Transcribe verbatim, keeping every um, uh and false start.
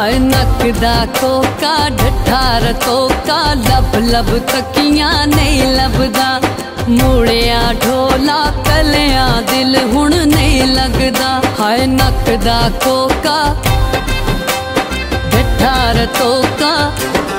हाय नकदा Coca ढठार तोका लब लब तकियां नहीं लभदा। मुड़िया ढोला कलिया दिल हुण नहीं लगदा। हाय नकदा कोका ढठार तोका